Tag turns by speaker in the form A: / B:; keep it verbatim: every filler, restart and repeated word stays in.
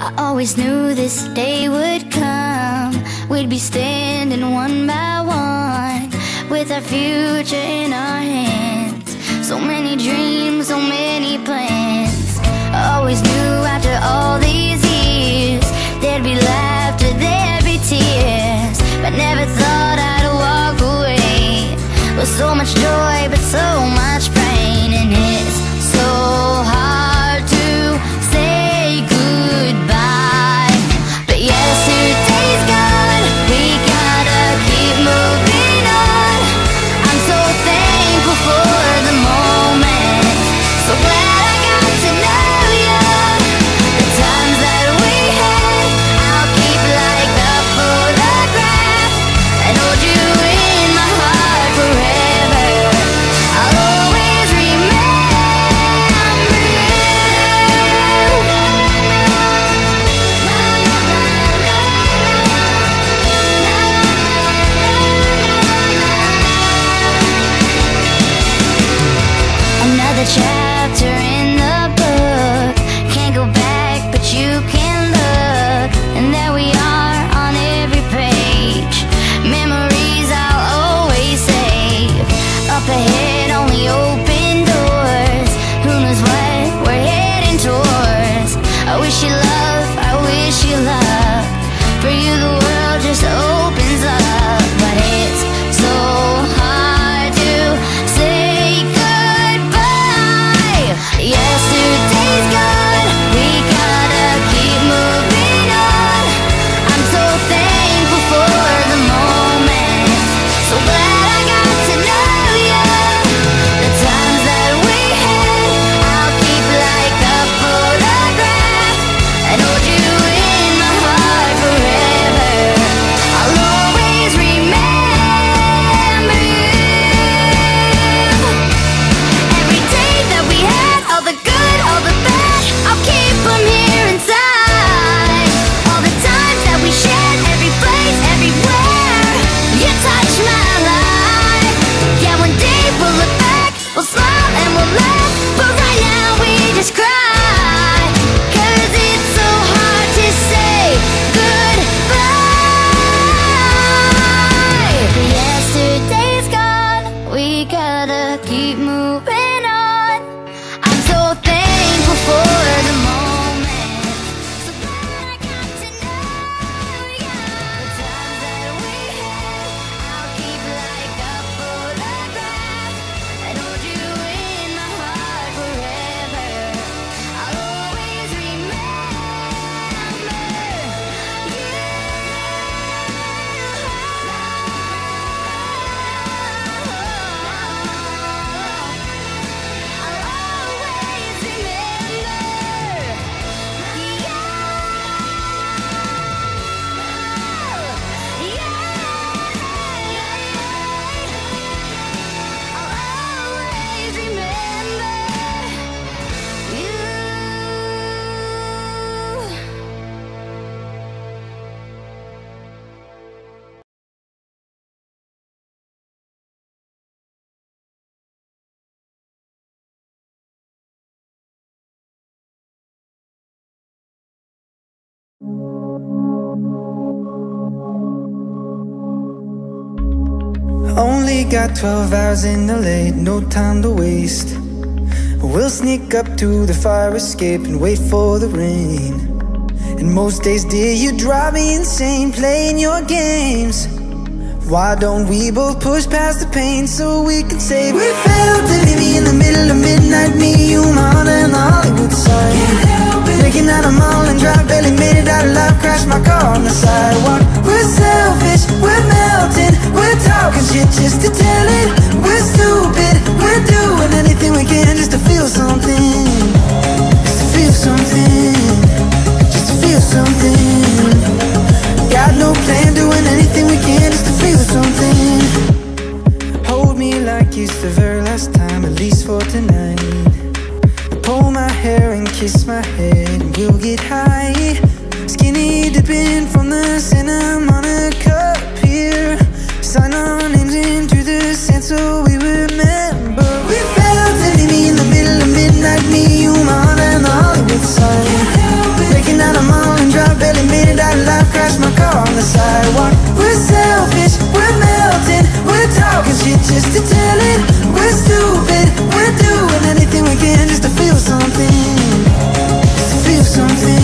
A: I always knew this day would come. We'd be standing one by one, with our future in our hands. So many dreams, so many plans. I always knew after all these years there'd be laughter, there'd be tears, but never thought I'd walk away with so much joy but so much pain. And it's so hard to say goodbye, but yesterday's gone, we gotta keep moving on. I'm so thankful for the moment, so glad I got to know you. The times that we had, I'll keep like a photograph and hold you in my heart forever. I'll always remember you. Another chapter in the book, can't go back but you can look, and there we are on every page. Memories I'll always save. Up ahead only open doors, who knows what we're heading towards. I wish you love, I wish you luck. For you the world just opens up, but it's so hard to say goodbye. Yesterday's gone, we gotta keep moving on. I'm so thankful for the moment, so glad I got to know you. The times that we had, I'll keep like a photograph and hold you in my heart forever. I'll always remember you. Every day that we had, all the good, all the bad, I'll keep them here inside. All the times that we shared, every place, everywhere, you touched my life. Yeah, one day we'll look back, we'll smile and we'll laugh, but right now we just cry, 'cause it's so hard to say goodbye. Yesterday's gone, we gotta keep moving on. I'm so thankful for the moment, so glad I got to know you. The times that we had, I'll keep like a photograph and hold you in my heart forever. I'll always remember you. I'll always remember. Yeah. Yeah. I'll always remember you.
B: Only got twelve hours in the late, no time to waste. We'll sneak up to the fire escape and wait for the rain. And most days, dear, you drive me insane playing your games. Why don't we both push past the pain so we can say we failed to meet me in the middle of midnight, me, you, mine, and Hollywood sign. Breaking out of mall and drive, barely made it out alive, crashed my car on the sidewalk. We're selfish, we're melting, we're talking shit just to tell it. We're stupid, we're doing anything we can just to feel something. Just to feel something, just to feel something. Got no plan, doing anything we can just to feel something. Hold me like it's the very last time, at least for tonight. Pull my hair and kiss my head and we'll get high. Skinny dipping from the cinnamon on a cup here. Sign our names into the sand so we remember. We failed to meet me in the middle of midnight, me, you, mine, and Hollywood sign. Breaking out of mall just to tell it. We're stupid, we're doing anything we can just to feel something, just to feel something.